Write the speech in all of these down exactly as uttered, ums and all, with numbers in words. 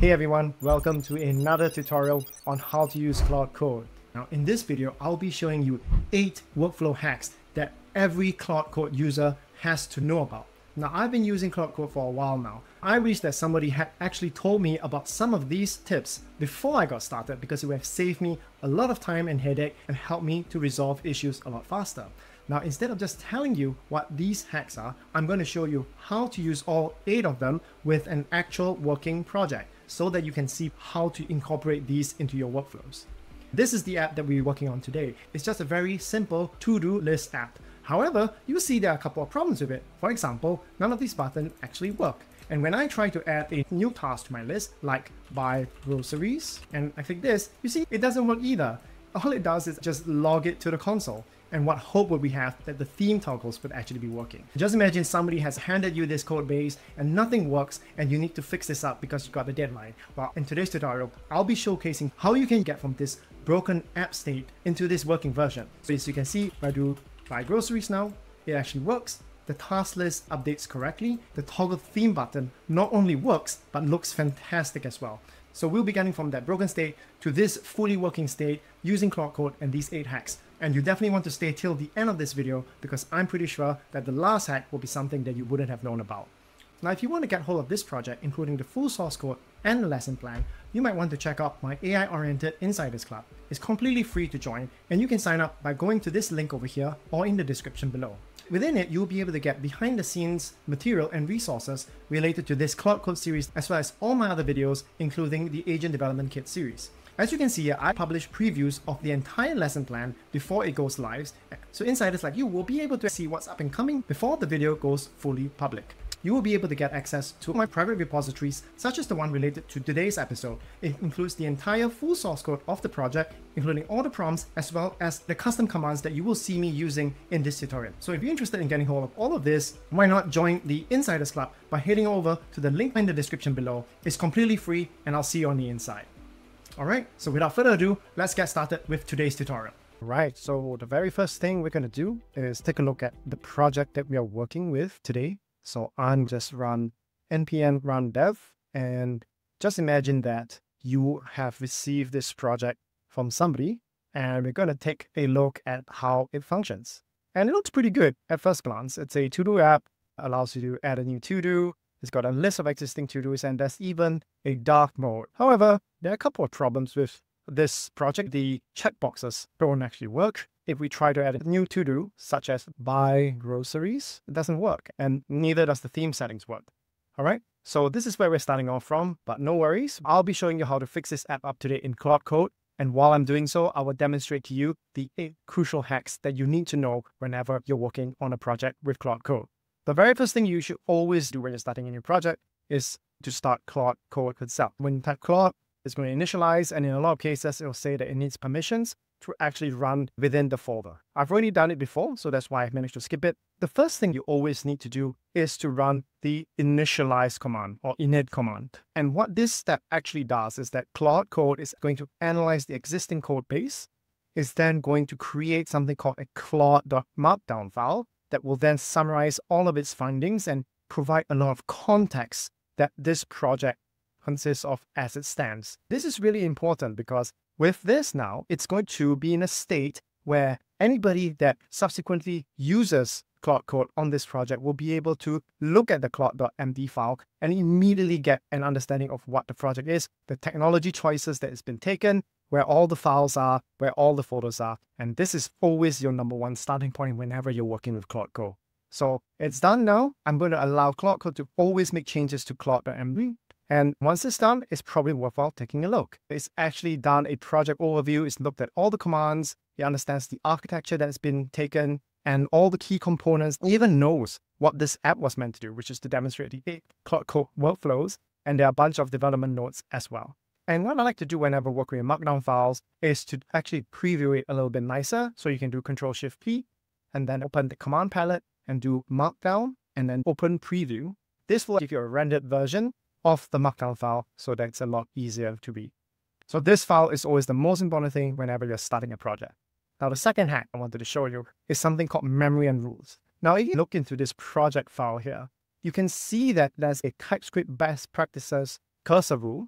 Hey everyone, welcome to another tutorial on how to use Claude Code. Now in this video, I'll be showing you eight workflow hacks that every Claude Code user has to know about. Now I've been using Claude Code for a while now. I wish that somebody had actually told me about some of these tips before I got started because it would have saved me a lot of time and headache and helped me to resolve issues a lot faster. Now, instead of just telling you what these hacks are, I'm going to show you how to use all eight of them with an actual working project so that you can see how to incorporate these into your workflows. This is the app that we're working on today. It's just a very simple to-do list app. However, you'll see there are a couple of problems with it. For example, none of these buttons actually work. And when I try to add a new task to my list, like buy groceries, and I click this, you see it doesn't work either. All it does is just log it to the console. And what hope would we have that the theme toggles would actually be working? Just imagine somebody has handed you this code base and nothing works and you need to fix this up because you got the deadline. Well, in today's tutorial, I'll be showcasing how you can get from this broken app state into this working version. So as you can see, if I do buy groceries now, it actually works. The task list updates correctly. The toggle theme button not only works, but looks fantastic as well. So we'll be getting from that broken state to this fully working state using Claude Code and these eight hacks. And you definitely want to stay till the end of this video because I'm pretty sure that the last hack will be something that you wouldn't have known about. Now, if you want to get hold of this project, including the full source code and the lesson plan, you might want to check out my A I-oriented Insiders Club. It's completely free to join, and you can sign up by going to this link over here or in the description below. Within it, you'll be able to get behind-the-scenes material and resources related to this Claude Code series, as well as all my other videos, including the Agent Development Kit series. As you can see here, I publish previews of the entire lesson plan before it goes live, so insiders like you will be able to see what's up and coming before the video goes fully public. You will be able to get access to my private repositories, such as the one related to today's episode. It includes the entire full source code of the project, including all the prompts, as well as the custom commands that you will see me using in this tutorial. So if you're interested in getting hold of all of this, why not join the Insiders Club by heading over to the link in the description below. It's completely free, and I'll see you on the inside. Alright, so without further ado, let's get started with today's tutorial. Right, so the very first thing we're going to do is take a look at the project that we are working with today. So I'm just run npm run dev, and just imagine that you have received this project from somebody, and we're going to take a look at how it functions. And it looks pretty good at first glance. It's a to-do app, allows you to add a new to-do. It's got a list of existing to-dos, and there's even a dark mode. However, there are a couple of problems with this project. The checkboxes don't actually work. If we try to add a new to-do, such as buy groceries, it doesn't work, and neither does the theme settings work. All right, so this is where we're starting off from, but no worries. I'll be showing you how to fix this app up to date in Claude Code, and while I'm doing so, I will demonstrate to you the eight crucial hacks that you need to know whenever you're working on a project with Claude Code. The very first thing you should always do when you're starting a new project is to start Claude Code itself. When you type Claude, it's going to initialize, and in a lot of cases, it will say that it needs permissions to actually run within the folder. I've already done it before, so that's why I've managed to skip it. The first thing you always need to do is to run the initialize command or init command. And what this step actually does is that Claude Code is going to analyze the existing code base, is then going to create something called a claude.markdown file that will then summarize all of its findings and provide a lot of context that this project consists of as it stands. This is really important because with this now, it's going to be in a state where anybody that subsequently uses Claude Code on this project will be able to look at the claude.md file and immediately get an understanding of what the project is, the technology choices that has been taken, where all the files are, where all the folders are. And this is always your number one starting point whenever you're working with Claude Code. So it's done now. I'm going to allow Claude Code to always make changes to claude.md. And once it's done, it's probably worthwhile taking a look. It's actually done a project overview. It's looked at all the commands. It understands the architecture that has been taken and all the key components. It even knows what this app was meant to do, which is to demonstrate the eight Claude Code workflows. And there are a bunch of development notes as well. And what I like to do whenever working with markdown files is to actually preview it a little bit nicer. So you can do control shift P and then open the command palette and do markdown and then open preview. This will give you a rendered version of the markdown file, so that's a lot easier to read. So this file is always the most important thing whenever you're starting a project. Now the second hack I wanted to show you is something called memory and rules. Now if you look into this project file here, you can see that there's a TypeScript best practices cursor rule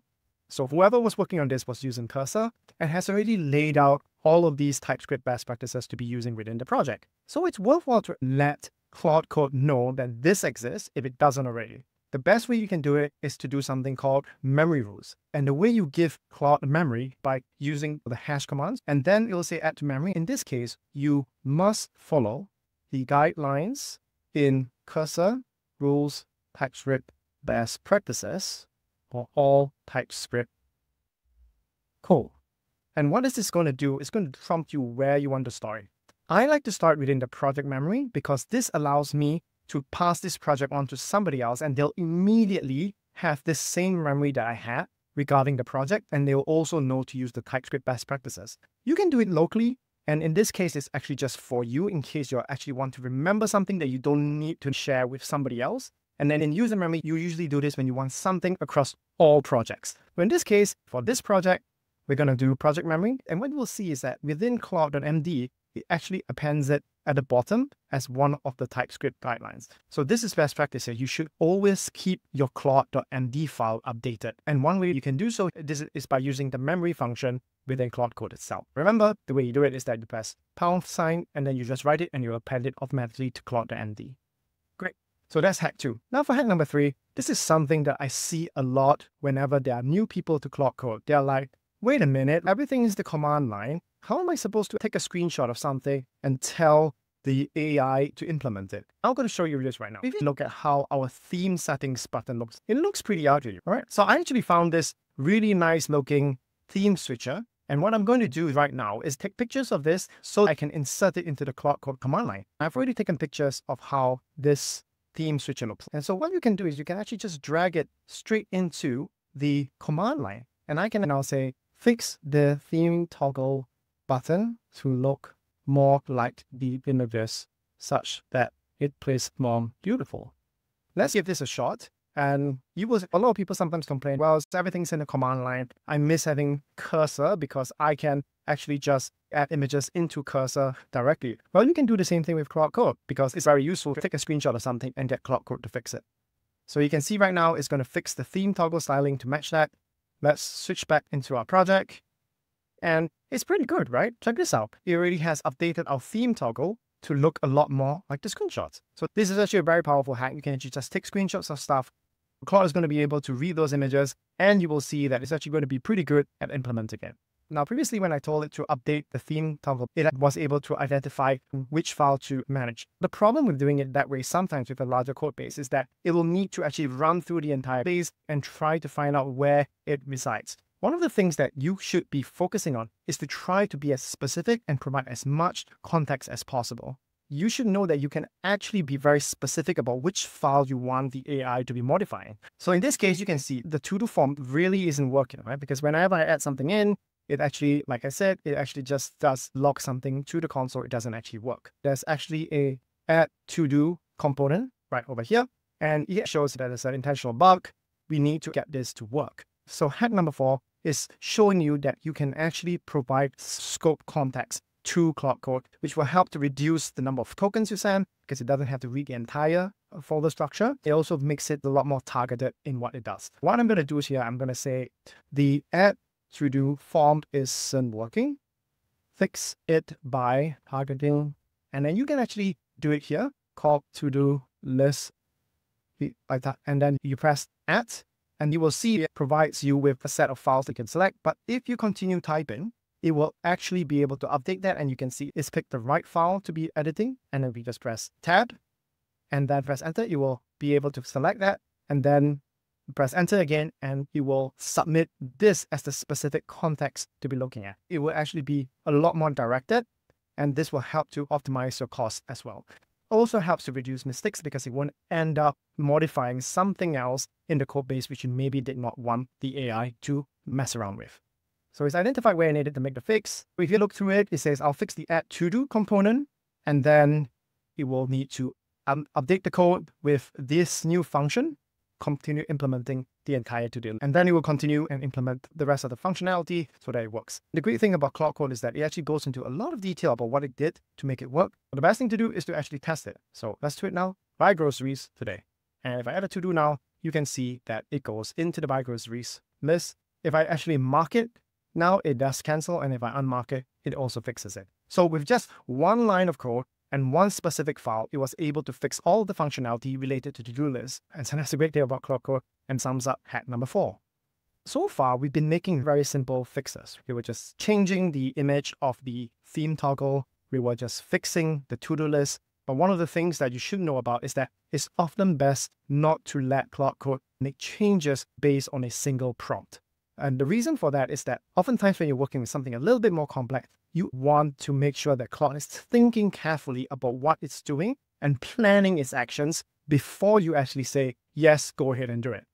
So whoever was working on this was using Cursor and has already laid out all of these TypeScript best practices to be using within the project. So it's worthwhile to let Claude Code know that this exists if it doesn't already. The best way you can do it is to do something called memory rules. And the way you give Claude memory by using the hash commands, and then it will say add to memory. In this case, you must follow the guidelines in Cursor rules TypeScript best practices for all TypeScript code. And what is this going to do? It's going to prompt you where you want to start. I like to start within the project memory because this allows me to pass this project on to somebody else and they'll immediately have this same memory that I had regarding the project, and they'll also know to use the TypeScript best practices. You can do it locally, and in this case, it's actually just for you in case you actually want to remember something that you don't need to share with somebody else. And then in user memory, you usually do this when you want something across all projects. But in this case, for this project, we're going to do project memory. And what we'll see is that within Claude dot M D, it actually appends it at the bottom as one of the TypeScript guidelines. So this is best practice here. You should always keep your Claude dot M D file updated. And one way you can do so this is by using the memory function within Claude Code itself. Remember, the way you do it is that you press pound sign and then you just write it and you append it automatically to Claude dot M D. Great. So that's hack two. Now for hack number three, this is something that I see a lot whenever there are new people to Claude Code. They're like, wait a minute, everything is the command line. How am I supposed to take a screenshot of something and tell the A I to implement it? I'm going to show you this right now. If you look at how our theme settings button looks, it looks pretty ugly, all right? So I actually found this really nice looking theme switcher. And what I'm going to do right now is take pictures of this so I can insert it into the Claude Code command line. I've already taken pictures of how this theme switcher looks. And so what you can do is you can actually just drag it straight into the command line. And I can now say, fix the theme toggle button to look more like the images such that it plays more beautiful. Let's give this a shot. And you will, a lot of people sometimes complain, well, everything's in the command line. I miss having cursor because I can actually just add images into cursor directly. Well, you can do the same thing with Claude Code because it's very useful to take a screenshot of something and get Claude Code to fix it. So you can see right now it's going to fix the theme toggle styling to match that. Let's switch back into our project. And it's pretty good, right? Check this out. It already has updated our theme toggle to look a lot more like the screenshots. So this is actually a very powerful hack. You can actually just take screenshots of stuff. Claude is going to be able to read those images, and you will see that it's actually going to be pretty good at implementing it. Now, previously, when I told it to update the theme toggle, it was able to identify which file to manage. The problem with doing it that way sometimes with a larger code base is that it will need to actually run through the entire base and try to find out where it resides. One of the things that you should be focusing on is to try to be as specific and provide as much context as possible. You should know that you can actually be very specific about which file you want the A I to be modifying. So in this case, you can see the to-do form really isn't working, right? Because whenever I add something in, it actually, like I said, it actually just does log something to the console. It doesn't actually work. There's actually a add to-do component right over here, and it shows that there's an intentional bug. We need to get this to work. So hack number four is showing you that you can actually provide scope context to Claude Code, which will help to reduce the number of tokens you send because it doesn't have to read the entire folder structure. It also makes it a lot more targeted in what it does. What I'm going to do is here, I'm going to say the add to do form isn't working. Fix it by targeting. And then you can actually do it here, called to do list like that. And then you press add, and you will see it provides you with a set of files you can select. But if you continue typing, it will actually be able to update that, and you can see it's picked the right file to be editing. And then we just press tab and then press enter. You will be able to select that and then press enter again, and you will submit this as the specific context to be looking at. It will actually be a lot more directed, and this will help to optimize your cost as well. Also helps to reduce mistakes because it won't end up modifying something else in the code base which you maybe did not want the A I to mess around with. So it's identified where I needed to make the fix. If you look through it, it says I'll fix the add to do component, and then it will need to um, update the code with this new function, continue implementing the entire to-do. And then it will continue and implement the rest of the functionality so that it works. The great thing about Claude Code is that it actually goes into a lot of detail about what it did to make it work. But the best thing to do is to actually test it. So let's do it now. Buy groceries today. And if I add a to-do now, you can see that it goes into the buy groceries list If I actually mark it, now it does cancel, and if I unmark it, it also fixes it. So with just one line of code and one specific file, it was able to fix all the functionality related to to-do lists. And so that's the great thing about Claude Code, and sums up hack number four. So far, we've been making very simple fixes. We were just changing the image of the theme toggle. We were just fixing the to-do list. But one of the things that you should know about is that it's often best not to let Claude Code make changes based on a single prompt. And the reason for that is that oftentimes when you're working with something a little bit more complex, you want to make sure that Claude is thinking carefully about what it's doing and planning its actions before you actually say, yes, go ahead and do it.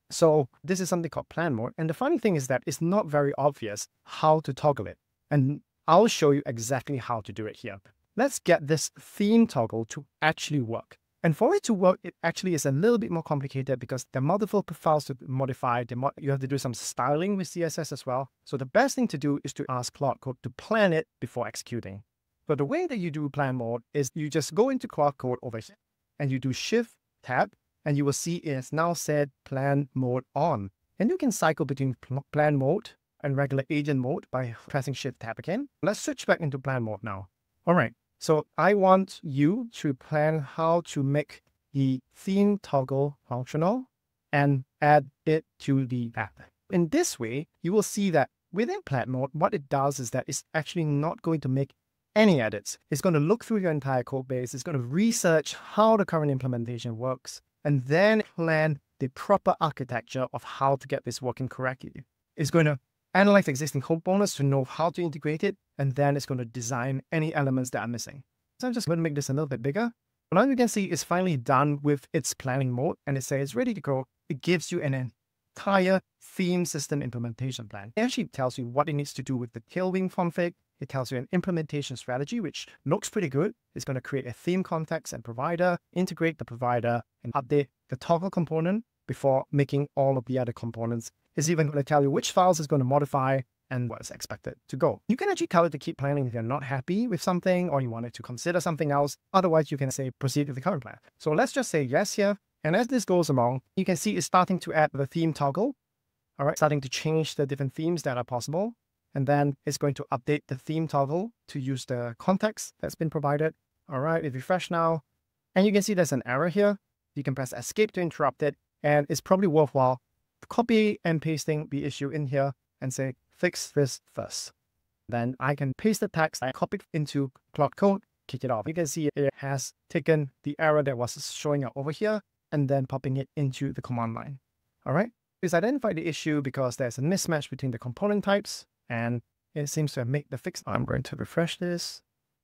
So this is something called plan mode. And the funny thing is that it's not very obvious how to toggle it. And I'll show you exactly how to do it here. Let's get this theme toggle to actually work. And for it to work, it actually is a little bit more complicated because there are multiple profiles to modify. You have to do some styling with C S S as well. So the best thing to do is to ask Claude Code to plan it before executing. But the way that you do plan mode is you just go into Claude Code over here and you do Shift Tab, and you will see it has now said plan mode on. And you can cycle between plan mode and regular agent mode by pressing Shift Tab again. Let's switch back into plan mode now. All right. So I want you to plan how to make the theme toggle functional and add it to the app. In this way, you will see that within plan mode, what it does is that it's actually not going to make any edits. It's going to look through your entire code base. It's going to research how the current implementation works, and then plan the proper architecture of how to get this working correctly. It's going to analyze existing components to know how to integrate it, and then it's going to design any elements that are missing. So I'm just going to make this a little bit bigger. Now you can see it's finally done with its planning mode, and it says it's ready to go. It gives you an entire theme system implementation plan. It actually tells you what it needs to do with the Tailwind config. It tells you an implementation strategy, which looks pretty good. It's going to create a theme context and provider, integrate the provider, and update the toggle component before making all of the other components. It's even going to tell you which files it's going to modify and what is expected to go. You can actually tell it to keep planning if you're not happy with something or you want it to consider something else. Otherwise, you can say proceed with the current plan. So let's just say yes here. And as this goes along, you can see it's starting to add the theme toggle. All right, starting to change the different themes that are possible. And then it's going to update the theme toggle to use the context that's been provided. All right, if you refresh now, and you can see there's an error here. You can press escape to interrupt it. And it's probably worthwhile copy and pasting the issue in here and say, fix this first. Then I can paste the text I copied into Claude Code, kick it off. You can see it has taken the error that was showing up over here and then popping it into the command line. All right. It's identified the issue because there's a mismatch between the component types, and it seems to have made the fix. I'm going to refresh this.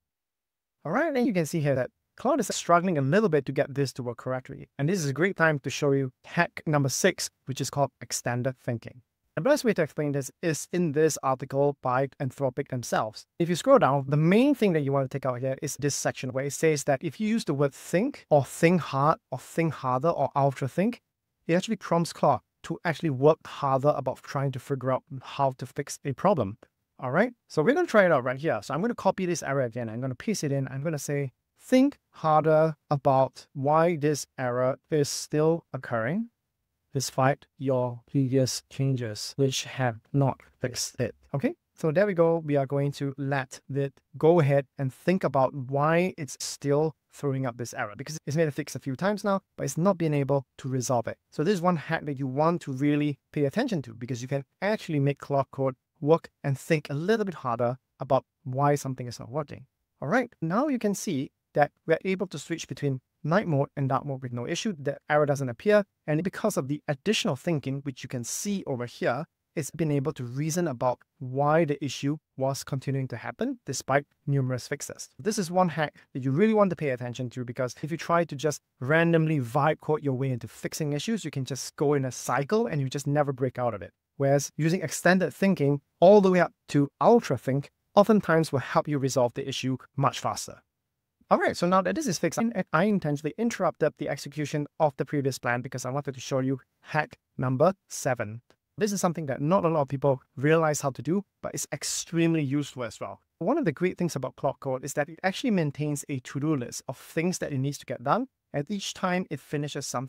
All right. And you can see here that Claude is struggling a little bit to get this to work correctly. And this is a great time to show you hack number six, which is called extended thinking. The best way to explain this is in this article by Anthropic themselves. If you scroll down, the main thing that you want to take out here is this section where it says that if you use the word think or think hard or think harder or ultra think, it actually prompts Claude to actually work harder about trying to figure out how to fix a problem. All right, so we're going to try it out right here. So I'm going to copy this error again. I'm going to paste it in. I'm going to say, think harder about why this error is still occurring, despite your previous changes, which have not fixed it. Okay, so there we go. We are going to let it go ahead and think about why it's still throwing up this error, because it's made a fix a few times now, but it's not been able to resolve it. So this is one hack that you want to really pay attention to, because you can actually make Claude Code work and think a little bit harder about why something is not working. All right, now you can see that we're able to switch between night mode and dark mode with no issue. The error doesn't appear. And because of the additional thinking, which you can see over here, it's been able to reason about why the issue was continuing to happen despite numerous fixes. This is one hack that you really want to pay attention to, because if you try to just randomly vibe code your way into fixing issues, you can just go in a cycle and you just never break out of it. Whereas using extended thinking all the way up to ultra think oftentimes will help you resolve the issue much faster. All right, so now that this is fixed, I intentionally interrupted the execution of the previous plan because I wanted to show you hack number seven. This is something that not a lot of people realize how to do, but it's extremely useful as well. One of the great things about Claude Code is that it actually maintains a to-do list of things that it needs to get done. And each time it finishes something,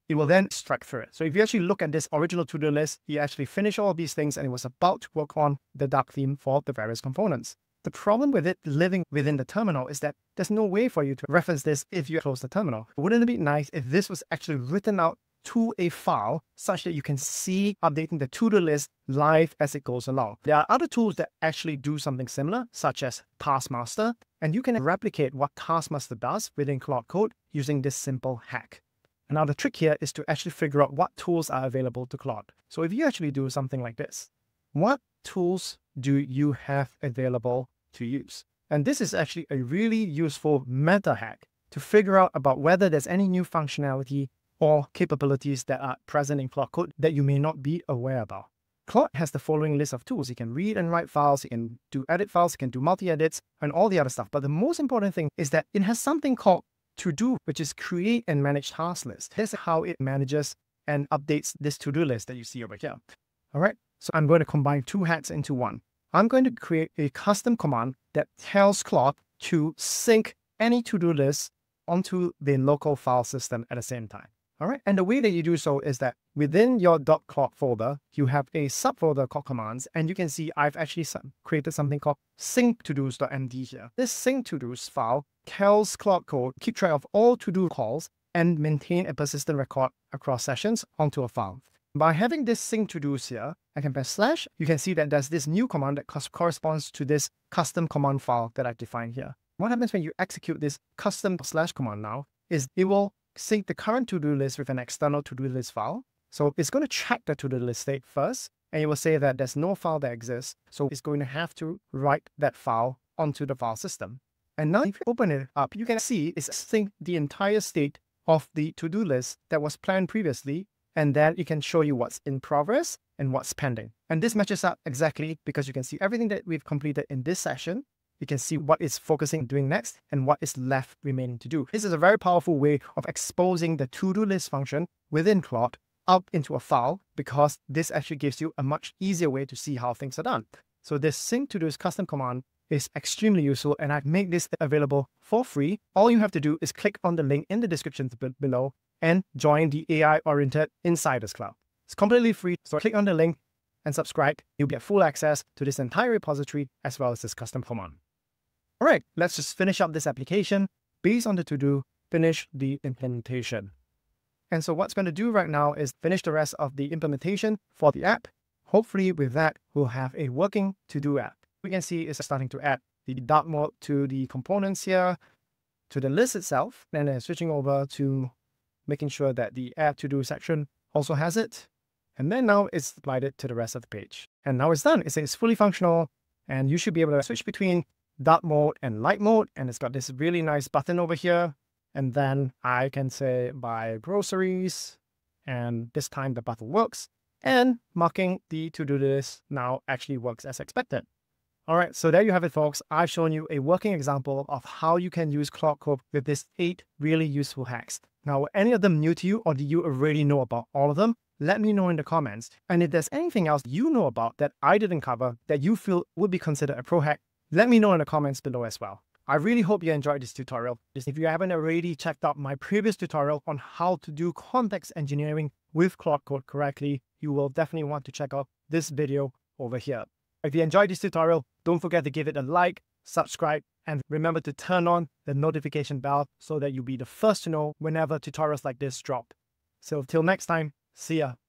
it will then strike through it. So if you actually look at this original to-do list, you actually finish all of these things and it was about to work on the dark theme for the various components. The problem with it living within the terminal is that there's no way for you to reference this if you close the terminal. Wouldn't it be nice if this was actually written out to a file such that you can see updating the to-do list live as it goes along? There are other tools that actually do something similar, such as Taskmaster, and you can replicate what Taskmaster does within Claude Code using this simple hack. And now the trick here is to actually figure out what tools are available to Claude. So if you actually do something like this, what tools do you have available to use? And this is actually a really useful meta hack to figure out about whether there's any new functionality or capabilities that are present in Claude Code that you may not be aware about. Claude has the following list of tools. You can read and write files, you can do edit files, you can do multi-edits, and all the other stuff. But the most important thing is that it has something called To-Do, which is create and manage task list. This is how it manages and updates this to-do list that you see over here. All right, so I'm going to combine two hacks into one. I'm going to create a custom command that tells Claude to sync any to-do list onto the local file system at the same time. All right, and the way that you do so is that within your .claude folder, you have a subfolder called commands, and you can see I've actually created something called sync-todos.md here. This sync-todos file tells Claude Code keep track of all to-do calls and maintain a persistent record across sessions onto a file. By having this sync-todos here, I can press slash. You can see that there's this new command that corresponds to this custom command file that I've defined here. What happens when you execute this custom slash command now is it will sync the current to-do list with an external to-do list file. So it's going to check the to-do list state first, and it will say that there's no file that exists. So it's going to have to write that file onto the file system. And now if you open it up, you can see it's synced the entire state of the to-do list that was planned previously, and then it can show you what's in progress and what's pending. And this matches up exactly because you can see everything that we've completed in this session. You can see what is focusing on doing next and what is left remaining to do. This is a very powerful way of exposing the to-do list function within Claude up into a file, because this actually gives you a much easier way to see how things are done. So this sync-todos custom command is extremely useful, and I've made this available for free. All you have to do is click on the link in the description below and join the A I-oriented Insiders Club. It's completely free, so click on the link and subscribe. You'll get full access to this entire repository as well as this custom command. All right, let's just finish up this application. Based on the to-do, finish the implementation. And so what's going to do right now is finish the rest of the implementation for the app. Hopefully with that, we'll have a working to-do app. We can see it's starting to add the dark mode to the components here, to the list itself, and then switching over to making sure that the add to-do section also has it. And then now it's applied it to the rest of the page. And now it's done. It's, it's fully functional, and you should be able to switch between dark mode and light mode, and it's got this really nice button over here, and then I can say buy groceries, and this time the button works, and marking the to-do list now actually works as expected. All right, so there you have it, folks. I've shown you a working example of how you can use Claude Code with these eight really useful hacks. Now, were any of them new to you, or do you already know about all of them? Let me know in the comments. And if there's anything else you know about that I didn't cover that you feel would be considered a pro hack, let me know in the comments below as well. I really hope you enjoyed this tutorial. If you haven't already checked out my previous tutorial on how to do context engineering with Claude Code correctly, you will definitely want to check out this video over here. If you enjoyed this tutorial, don't forget to give it a like, subscribe, and remember to turn on the notification bell so that you'll be the first to know whenever tutorials like this drop. So till next time, see ya.